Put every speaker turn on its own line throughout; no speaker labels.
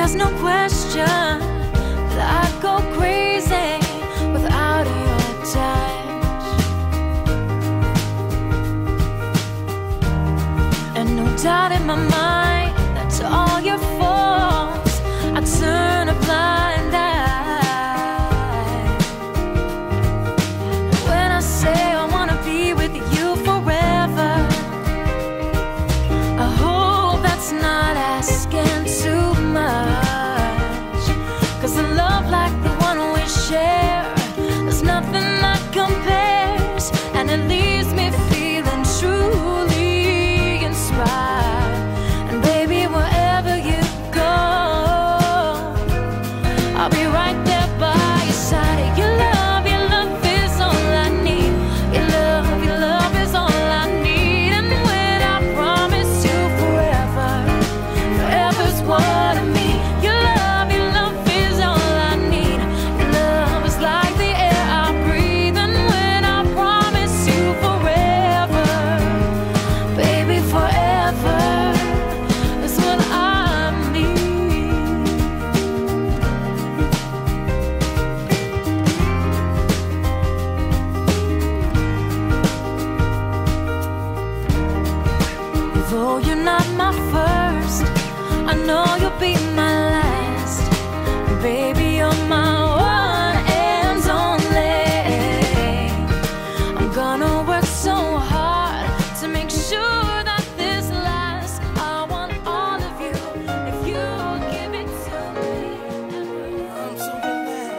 there's no question that I'd go crazy without your touch. And no doubt in my mind that's all your fault. I turn a blind eye when I say I wanna be with you forever. I hope that's not asking too much, 'cause a love like the one we share, there's nothing that compares, and it leaves me feeling truly inspired. And baby, wherever you go, I'll be right there by your side. Your love is all I need. Your love is all I need. And when I promise you forever, forever's what I mean. Your love is all I need. Your love is like the air I breathe. And when I promise you forever, baby, forever is what I need. Though you're not my first, I know you'll be my last. Baby, you're my one and only. I'm gonna work so hard to make sure that this lasts. I want all of you, if you'll give it to me.
I'm so glad.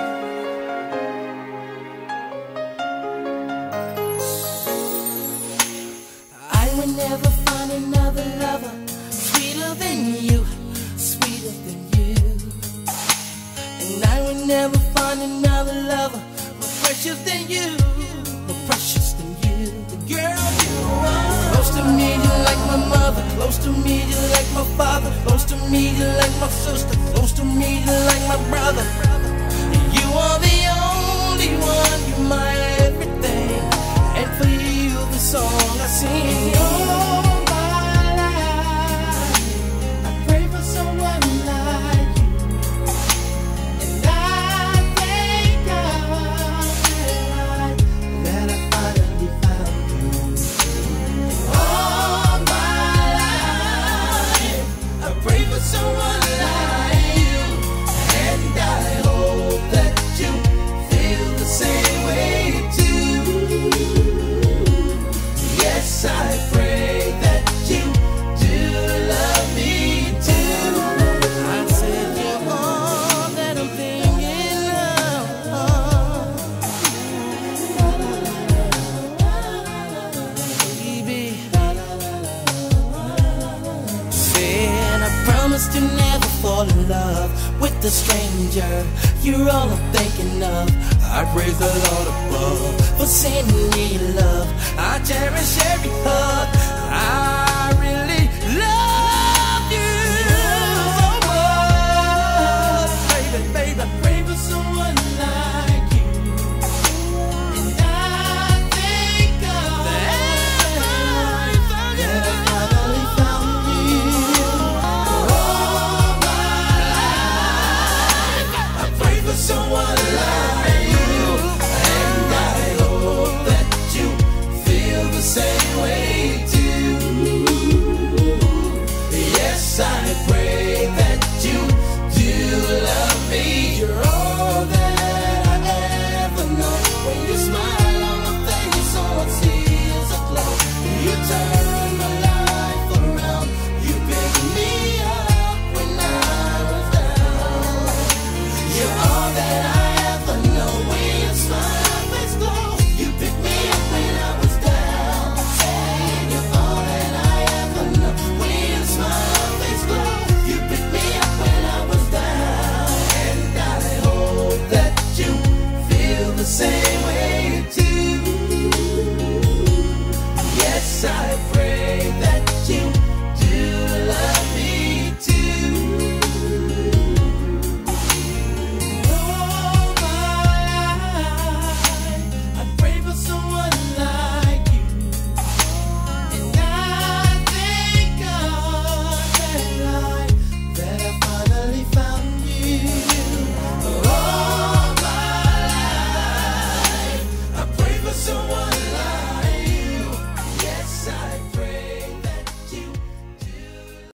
I would never find another lover sweeter than you, sweeter than you. And I would never find another lover more precious than you, more precious than you. The girl you are. Close to me, you're like my mother. Close to me, you're like my father. Close to me, you're like my sister. Close to me, you're like my brother. You are the only one, you're my everything. And for you, the song I sing. All my life, I pray for someone like you. And I thank God that I finally found you. All my life, I pray for someone like you. And I hope that you feel the same way too. Yes, I pray that you do love me too. I said you're all that I'm thinking of, baby. Said I promised to never fall in love with a stranger. You're all I'm thinking of. I praise the Lord above for sending me love. I cherish every hug. I really love you so much, baby, baby. I pray for someone like you. And I thank God that I finally found you. All my life, I pray for someone